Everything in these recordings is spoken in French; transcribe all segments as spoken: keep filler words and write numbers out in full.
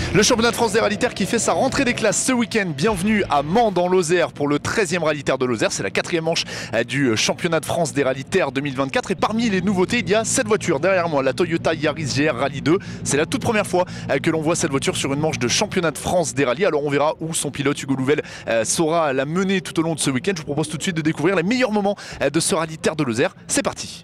Le championnat de France des rallye terre qui fait sa rentrée des classes ce week-end. Bienvenue à Mans dans Lozère pour le treizième rallye terre de Lozère. C'est la quatrième manche du championnat de France des rallye terre deux mille vingt-quatre. Et parmi les nouveautés, il y a cette voiture derrière moi, la Toyota Yaris G R Rally deux. C'est la toute première fois que l'on voit cette voiture sur une manche de championnat de France des rallyes. Alors on verra où son pilote Hugo Louvel saura la mener tout au long de ce week-end. Je vous propose tout de suite de découvrir les meilleurs moments de ce rallye terre de Lozère. C'est parti.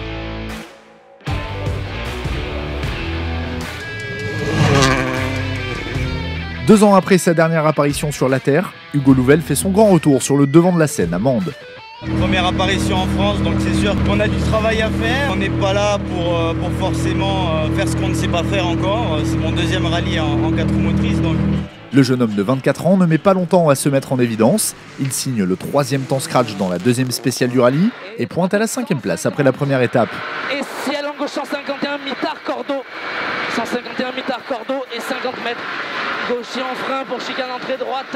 Deux ans après sa dernière apparition sur la Terre, Hugo Louvel fait son grand retour sur le devant de la scène à Mende. Première apparition en France, donc c'est sûr qu'on a du travail à faire. On n'est pas là pour, pour forcément faire ce qu'on ne sait pas faire encore. C'est mon deuxième rallye en, en quatre roues motrices. Donc. Le jeune homme de vingt-quatre ans ne met pas longtemps à se mettre en évidence. Il signe le troisième temps scratch dans la deuxième spéciale du rallye et pointe à la cinquième place après la première étape. Et ciel en gauche cent cinquante et un, mitard cordeau. cent cinquante et un, mitard cordeau et cinquante mètres. Gaucher en frein pour chicane entrée droite.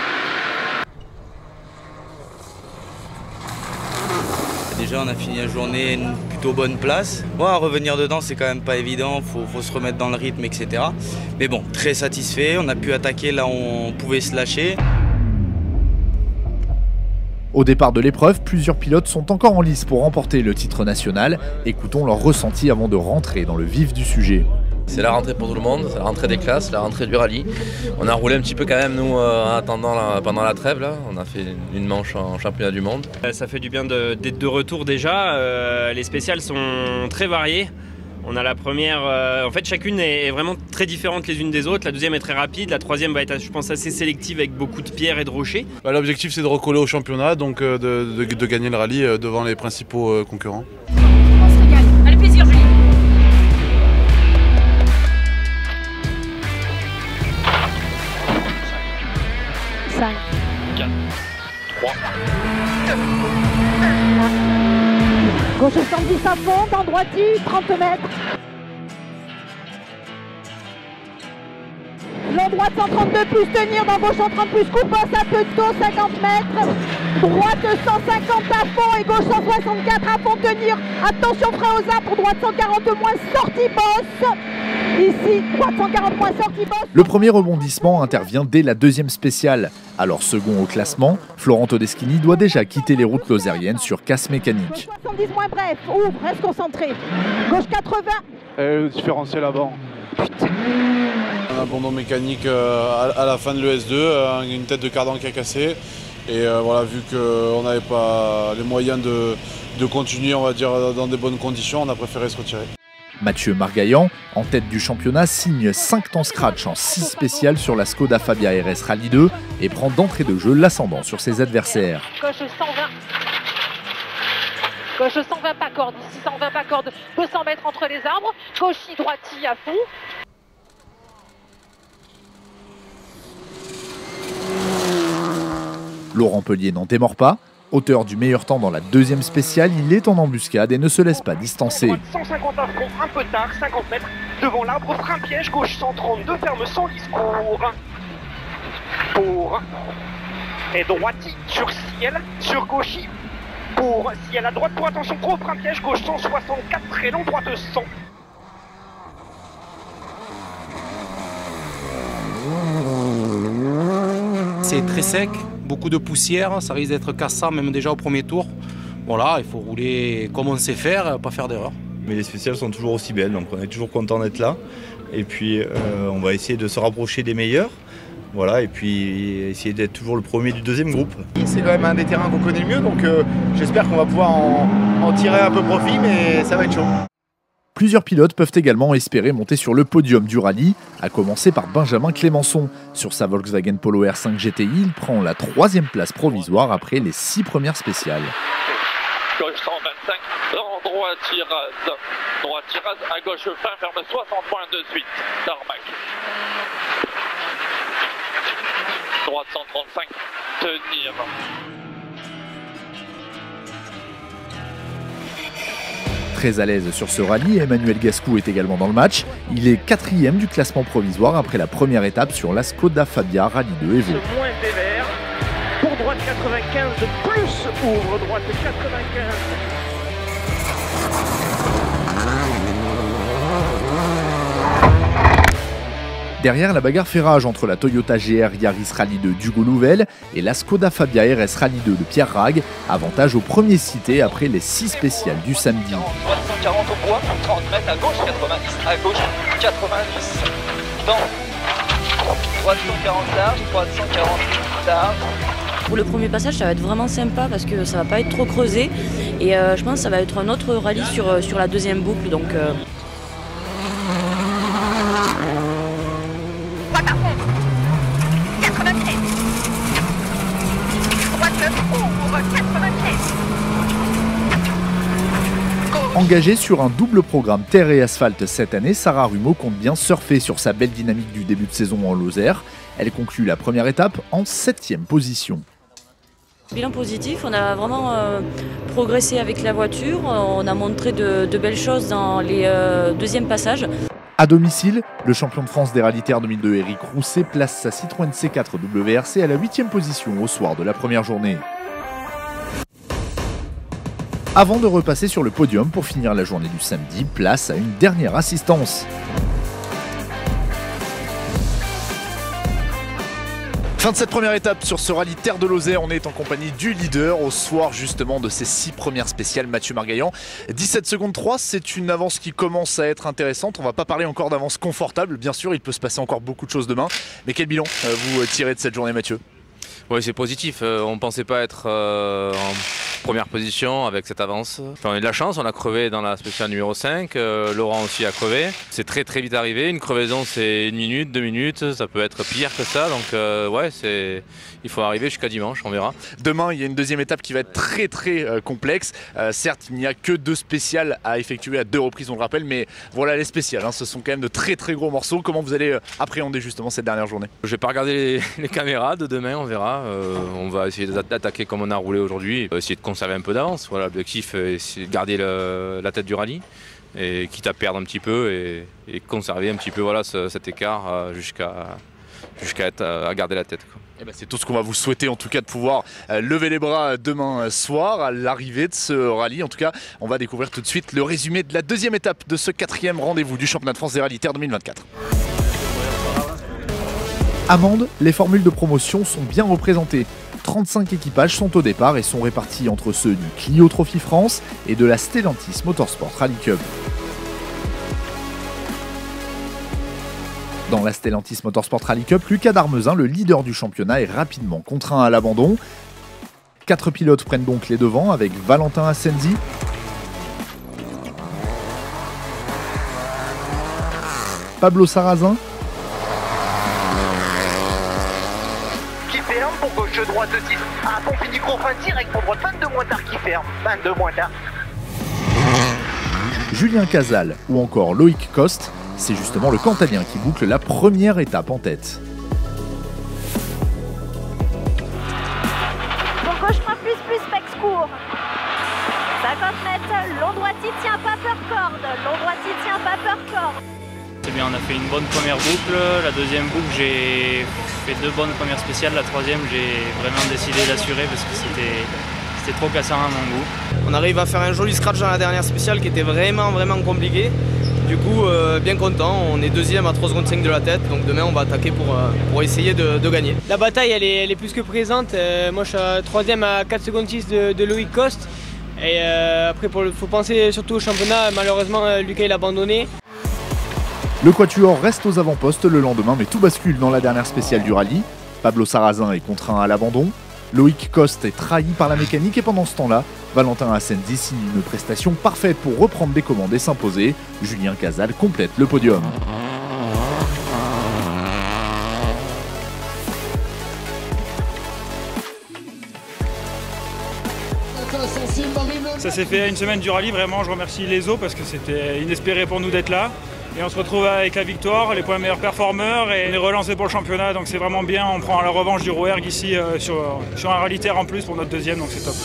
Déjà on a fini la journée une plutôt bonne place. Bon, à revenir dedans c'est quand même pas évident, faut, faut se remettre dans le rythme, et cetera. Mais bon, très satisfait, on a pu attaquer là où on pouvait se lâcher. Au départ de l'épreuve, plusieurs pilotes sont encore en lice pour remporter le titre national. Écoutons leur ressenti avant de rentrer dans le vif du sujet. C'est la rentrée pour tout le monde, c'est la rentrée des classes, la rentrée du rallye. On a roulé un petit peu quand même nous euh, en attendant la, pendant la trêve là. On a fait une manche en championnat du monde. Ça fait du bien d'être de retour déjà. Euh, les spéciales sont très variées. On a la première, euh, en fait chacune est, est vraiment très différente les unes des autres. La deuxième est très rapide, la troisième va être je pense assez sélective avec beaucoup de pierres et de rochers. Bah, l'objectif c'est de recoller au championnat, donc euh, de, de, de gagner le rallye euh, devant les principaux euh, concurrents. On se régale, allez plaisir Julie. cinq, quatre, trois, gauche soixante-dix à fond, dans droiti, trente mètres. Long droite cent trente-deux plus tenir, dans gauche cent trente plus coupe, passe à peu de taux, cinquante mètres. Droite cent cinquante à fond et gauche cent soixante-quatre à fond tenir. Attention frein aux arbres, droite cent quarante moins, sortie bosse. Ici, droite cent quarante moins, sortie bosse. Le premier rebondissement intervient dès la deuxième spéciale. Alors second au classement, Florent Todeschini doit déjà quitter les routes lozériennes sur casse mécanique. soixante-dix moins bref, ouvre, reste concentré. Gauche quatre-vingts. Et le différentiel avant. Putain. Un abandon mécanique euh, à, à la fin de l'E S deux, euh, une tête de cardan qui a cassé. Et euh, voilà, vu qu'on n'avait pas les moyens de, de continuer, on va dire, dans des bonnes conditions, on a préféré se retirer. Mathieu Margaillan, en tête du championnat, signe cinq temps scratch en six spéciales sur la Skoda Fabia R S Rally deux et prend d'entrée de jeu l'ascendant sur ses adversaires. Gauche cent vingt. Gauche cent vingt pas corde, ici cent vingt pas corde, deux cents mètres entre les arbres. Gauche droiti à fond. Laurent Pellier n'en démord pas. Auteur du meilleur temps dans la deuxième spéciale, il est en embuscade et ne se laisse pas distancer. cent cinquante à front, un peu tard, cinquante mètres, devant l'arbre, frein piège, gauche cent trente-deux, ferme sans discours. Pour. Et droiti, sur ciel, sur gauchi. Pour ciel à droite, pour attention, gros frein piège, gauche cent soixante-quatre, très long, droite cent. C'est très sec, beaucoup de poussière, ça risque d'être cassant même déjà au premier tour. Voilà, il faut rouler comme on sait faire, pas faire d'erreur. Mais les spéciales sont toujours aussi belles, donc on est toujours content d'être là. Et puis euh, on va essayer de se rapprocher des meilleurs. Voilà, et puis essayer d'être toujours le premier du deuxième groupe. C'est quand même un des terrains qu'on connaît le mieux, donc euh, j'espère qu'on va pouvoir en, en tirer un peu profit, mais ça va être chaud. Plusieurs pilotes peuvent également espérer monter sur le podium du rallye, à commencer par Benjamin Clémençon. Sur sa Volkswagen Polo R cinq G T I, il prend la troisième place provisoire après les six premières spéciales. Gauche cent vingt-cinq, en droit tirade, droit tirade, à gauche fin, ferme soixante points de suite, tarmac. Droite cent trente-cinq, tenir. Très à l'aise sur ce rallye, Emmanuel Gascou est également dans le match. Il est quatrième du classement provisoire après la première étape sur la Skoda Fabia Rally deux Evo. Moins sévère, pour droite quatre-vingt-quinze, plus ouvre, droite quatre-vingt-quinze. Derrière, la bagarre fait rage entre la Toyota G R Yaris Rally deux d'Hugo Louvel et la Skoda Fabia R S Rally deux de Pierre Rague. Avantage au premier cité après les six spéciales du samedi. trois cent quarante au bois, trente mètres à gauche, quatre-vingt-dix à gauche, quatre-vingt-dix dans trois cent quarante large, trois cent quarante large. Pour le premier passage, ça va être vraiment sympa parce que ça va pas être trop creusé et euh, je pense que ça va être un autre rallye sur, sur la deuxième boucle. Donc, euh... Engagée sur un double programme terre et asphalte cette année, Sarah Rumeau compte bien surfer sur sa belle dynamique du début de saison en Lozère. Elle conclut la première étape en septième position. Bilan positif, on a vraiment euh, progressé avec la voiture, on a montré de, de belles choses dans les euh, deuxièmes passages. À domicile, le champion de France des rallyes terre deux mille deux, Eric Rousset, place sa Citroën C quatre W R C à la huitième position au soir de la première journée. Avant de repasser sur le podium pour finir la journée du samedi, place à une dernière assistance. Fin de cette première étape sur ce rallye Terre de Lozère, on est en compagnie du leader au soir justement de ces six premières spéciales, Mathieu Margaillan. dix-sept secondes trois, c'est une avance qui commence à être intéressante. On va pas parler encore d'avance confortable, bien sûr, il peut se passer encore beaucoup de choses demain. Mais quel bilan euh, vous tirez de cette journée, Mathieu? Oui, c'est positif. Euh, on ne pensait pas être euh, en première position avec cette avance. Enfin, on a eu de la chance, on a crevé dans la spéciale numéro cinq. Euh, Laurent aussi a crevé. C'est très très vite arrivé. Une crevaison, c'est une minute, deux minutes. Ça peut être pire que ça. Donc, euh, ouais, c'est... il faut arriver jusqu'à dimanche, on verra. Demain, il y a une deuxième étape qui va être très très euh, complexe. Euh, certes, il n'y a que deux spéciales à effectuer à deux reprises, on le rappelle. Mais voilà les spéciales. Hein, ce sont quand même de très très gros morceaux. Comment vous allez euh, appréhender justement cette dernière journée? Je vais pas regarder les, les caméras de demain, on verra. Euh, on va essayer d'attaquer comme on a roulé aujourd'hui, essayer de conserver un peu d'avance. Voilà, l'objectif c'est de garder le, la tête du rallye et quitte à perdre un petit peu et, et conserver un petit peu voilà, ce, cet écart jusqu'à jusqu'à à garder la tête, quoi. Eh ben c'est tout ce qu'on va vous souhaiter en tout cas, de pouvoir euh, lever les bras demain soir à l'arrivée de ce rallye. En tout cas, on va découvrir tout de suite le résumé de la deuxième étape de ce quatrième rendez-vous du championnat de France des rallyes terre deux mille vingt-quatre. À Mende, les formules de promotion sont bien représentées. trente-cinq équipages sont au départ et sont répartis entre ceux du Clio Trophy France et de la Stellantis Motorsport Rally Cup. Dans la Stellantis Motorsport Rally Cup, Lucas Darmezin, le leader du championnat, est rapidement contraint à l'abandon. Quatre pilotes prennent donc les devants avec Valentin Assenzi, Pablo Sarrazin, pour gauche droite de six. Ah, bon fini gros fin direct pour droite, vingt-deux moins tard qui ferme. vingt-deux moins tard. Julien Casal ou encore Loïc Coste, c'est justement le Cantalien qui boucle la première étape en tête. Pour gauche frein plus plus spex court. cinquante mètres, long droiti tient pas peur corde. Long droiti tient pas peur corde. C'est bien, on a fait une bonne première boucle. La deuxième boucle, j'ai fait deux bonnes premières spéciales. La troisième, j'ai vraiment décidé d'assurer parce que c'était trop cassant à mon goût. On arrive à faire un joli scratch dans la dernière spéciale qui était vraiment vraiment compliqué. Du coup, euh, bien content, on est deuxième à trois secondes cinq de la tête, donc demain on va attaquer pour, euh, pour essayer de, de gagner. La bataille elle est, elle est plus que présente, euh, moi je suis à troisième à quatre secondes six de, de Loïc Coste. Et euh, après il faut penser surtout au championnat, malheureusement euh, Lucas il a abandonné. Le quatuor reste aux avant-postes le lendemain, mais tout bascule dans la dernière spéciale du rallye. Pablo Sarrazin est contraint à l'abandon. Loïc Coste est trahi par la mécanique et pendant ce temps-là, Valentin Assenzi signe une prestation parfaite pour reprendre des commandes et s'imposer. Julien Casal complète le podium. Ça s'est fait à une semaine du rallye, vraiment je remercie les O parce que c'était inespéré pour nous d'être là. Et on se retrouve avec la victoire, les points meilleurs performeurs et on est relancé pour le championnat, donc c'est vraiment bien. On prend la revanche du Rouergue ici euh, sur, sur un rallye terre en plus pour notre deuxième, donc c'est top.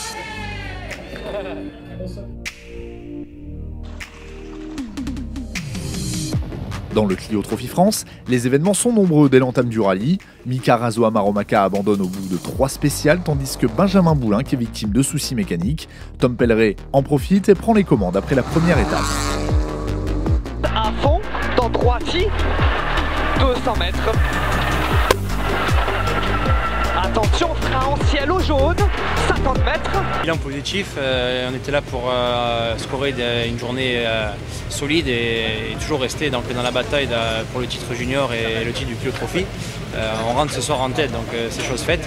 Dans le Clio Trophy France, les événements sont nombreux dès l'entame du rallye. Mika Razo Amaromaka abandonne au bout de trois spéciales, tandis que Benjamin Boulin est victime de soucis mécaniques. Tom Pelleray en profite et prend les commandes après la première étape. À fond, dans droiti, deux cents mètres. Attention, frein en ciel au jaune, cinquante mètres. Bilan positif, euh, on était là pour euh, scorer de, une journée euh, solide et, et toujours rester donc, dans la bataille de, pour le titre junior et le titre du Clio Trophy. Euh, on rentre ce soir en tête, donc euh, c'est chose faite.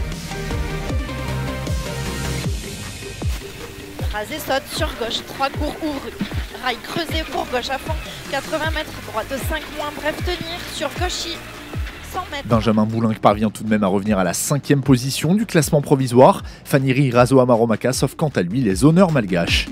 Rasé saute sur gauche, trois cours ouvrus. Rail creusé pour gauche à fond, quatre-vingts mètres, droite cinq moins, bref tenir sur gauchy. Benjamin Boulenc parvient tout de même à revenir à la cinquième position du classement provisoire. Fanny Rasoa Maromaka s'offre quant à lui les honneurs malgaches.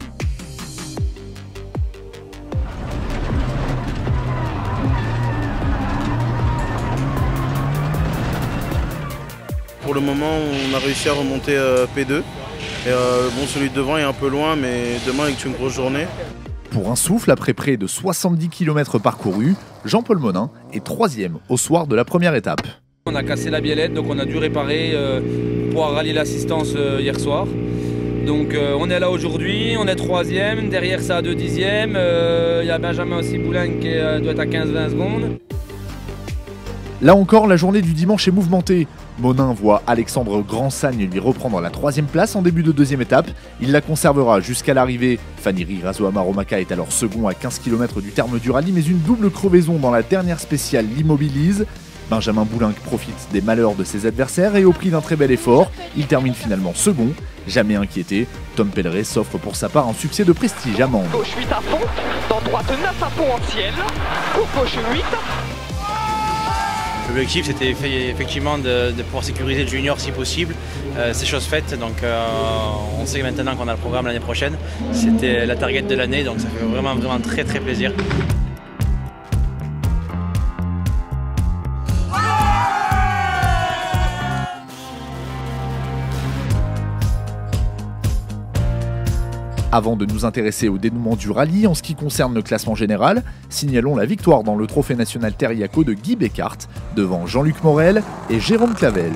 Pour le moment, on a réussi à remonter euh, P deux. Et euh, bon, celui de devant est un peu loin, mais demain est une grosse journée. Pour un souffle, après près de soixante-dix kilomètres parcourus, Jean-Paul Monin est troisième au soir de la première étape. On a cassé la biellette, donc on a dû réparer euh, pour pouvoir rallier l'assistance euh, hier soir. Donc euh, on est là aujourd'hui, on est troisième, derrière ça à deux dixièmes, il euh, y a Benjamin aussi Boulenc qui euh, doit être à quinze vingt secondes. Là encore, la journée du dimanche est mouvementée. Monin voit Alexandre Grandsagne lui reprendre la troisième place en début de deuxième étape. Il la conservera jusqu'à l'arrivée. Fanny Rasoa Maromaka est alors second à quinze kilomètres du terme du rallye, mais une double crevaison dans la dernière spéciale l'immobilise. Benjamin Boulenc profite des malheurs de ses adversaires et au prix d'un très bel effort, il termine finalement second. Jamais inquiété, Tom Pelleray s'offre pour sa part un succès de prestige à Mende. Gauche huit à fond, dans droite neuf à fond en ciel, pour gauche huit. L'objectif c'était effectivement de, de pouvoir sécuriser le junior si possible. Euh, c'est chose faite, donc euh, on sait maintenant qu'on a le programme l'année prochaine. C'était la target de l'année, donc ça fait vraiment, vraiment très très plaisir. Avant de nous intéresser au dénouement du rallye, en ce qui concerne le classement général, signalons la victoire dans le Trophée national Teriaco de Guy Beckart, devant Jean-Luc Morel et Jérôme Clavel.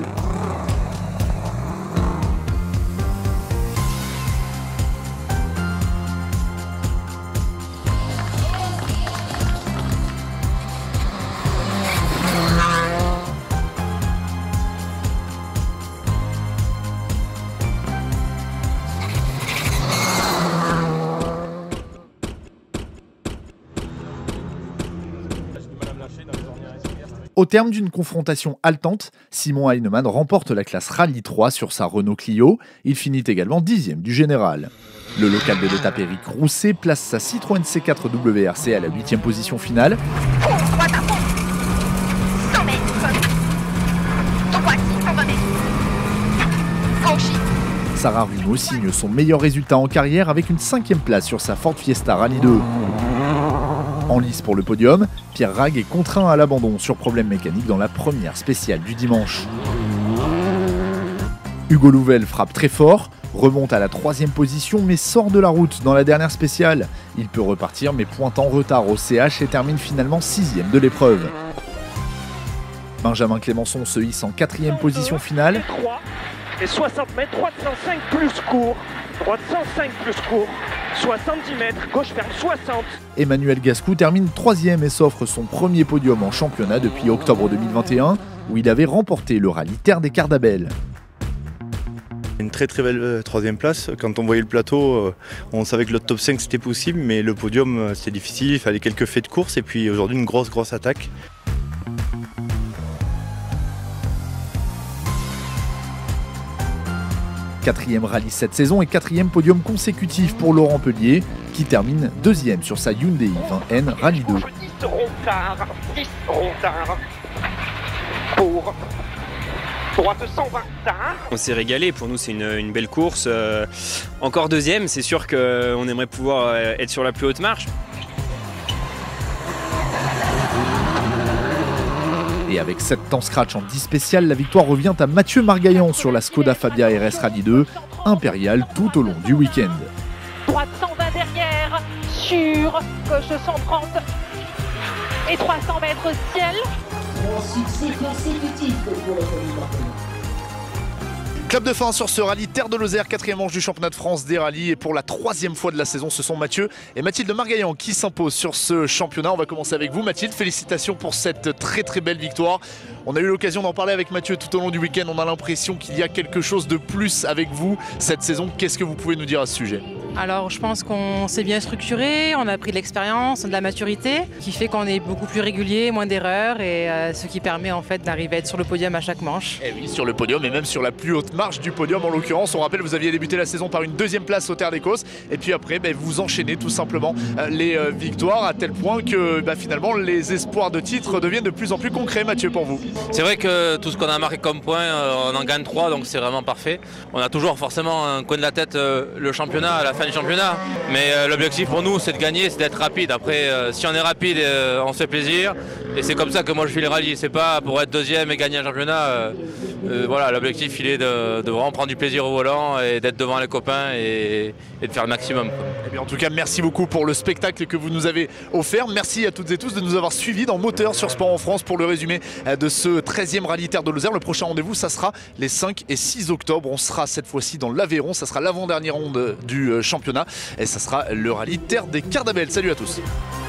Au terme d'une confrontation haletante, Simon Heinemann remporte la classe Rallye trois sur sa Renault Clio. Il finit également dixième du général. Le local de l'étape Éric Rousset place sa Citroën C quatre W R C à la huitième position finale. Sarah Runo signe son meilleur résultat en carrière avec une cinquième place sur sa Ford Fiesta Rallye deux. En lice pour le podium, Pierre Rag est contraint à l'abandon sur problème mécanique dans la première spéciale du dimanche. Hugo Louvel frappe très fort, remonte à la troisième position mais sort de la route dans la dernière spéciale. Il peut repartir mais pointe en retard au C H et termine finalement sixième de l'épreuve. Benjamin Clémençon se hisse en quatrième position finale. Et soixante mètres, droite cent cinq plus court. Droite cent cinq plus court. soixante-dix mètres, gauche ferme soixante. Emmanuel Gascou termine troisième et s'offre son premier podium en championnat depuis octobre deux mille vingt et un, où il avait remporté le rallye Terre des Cardabelles. Une très très belle euh, troisième place. Quand on voyait le plateau, euh, on savait que le top cinq c'était possible, mais le podium euh, c'était difficile, il fallait quelques faits de course et puis aujourd'hui une grosse grosse attaque. Quatrième rallye cette saison et quatrième podium consécutif pour Laurent Pellier, qui termine deuxième sur sa Hyundai i vingt N Rallye deux. dix rondards, dix rondards pour droite cent vingt tard. On s'est régalé, pour nous c'est une, une belle course. Euh, encore deuxième, c'est sûr qu'on aimerait pouvoir être sur la plus haute marche. Et avec sept temps scratch en dix spéciales, la victoire revient à Mathieu Margaillan sur la Skoda Fabia R S Rallye deux, impériale tout au long du week-end. Droite cent vingt derrière, sur gauche cent trente et trois cents mètres ciel. Un succès consécutif pour le Clap de fin sur ce rallye Terre de Lozère, quatrième manche du championnat de France des rallyes. Et pour la troisième fois de la saison, ce sont Mathieu et Mathilde Margaillan qui s'imposent sur ce championnat. On va commencer avec vous Mathilde, félicitations pour cette très très belle victoire. On a eu l'occasion d'en parler avec Mathieu tout au long du week-end. On a l'impression qu'il y a quelque chose de plus avec vous cette saison. Qu'est-ce que vous pouvez nous dire à ce sujet ? Alors je pense qu'on s'est bien structuré, on a pris de l'expérience, de la maturité, qui fait qu'on est beaucoup plus régulier, moins d'erreurs et euh, ce qui permet en fait d'arriver à être sur le podium à chaque manche. Et oui, sur le podium et même sur la plus haute marche du podium en l'occurrence. On rappelle, vous aviez débuté la saison par une deuxième place au Terre d'Écosse et puis après ben, vous enchaînez tout simplement euh, les euh, victoires à tel point que ben, finalement les espoirs de titre deviennent de plus en plus concrets. Mathieu, pour vous? C'est vrai que tout ce qu'on a marqué comme point, euh, on en gagne trois, donc c'est vraiment parfait. On a toujours forcément un coin de la tête euh, le championnat à la fin du championnat, mais euh, l'objectif pour nous c'est de gagner, c'est d'être rapide. Après euh, si on est rapide euh, on se fait plaisir et c'est comme ça que moi je fais les rallyes, c'est pas pour être deuxième et gagner un championnat. Euh, euh, voilà, l'objectif il est de, de vraiment prendre du plaisir au volant et d'être devant les copains et, et de faire le maximum. Eh bien, en tout cas merci beaucoup pour le spectacle que vous nous avez offert. Merci à toutes et tous de nous avoir suivis dans Moteur sur Sport en France pour le résumé de ce treizième rallye Terre de Lozère. Le prochain rendez-vous ça sera les cinq et six octobre. On sera cette fois-ci dans l'Aveyron, ça sera l'avant-dernière ronde du championnat et ça sera le rallye Terre des Cardabelles. Salut à tous.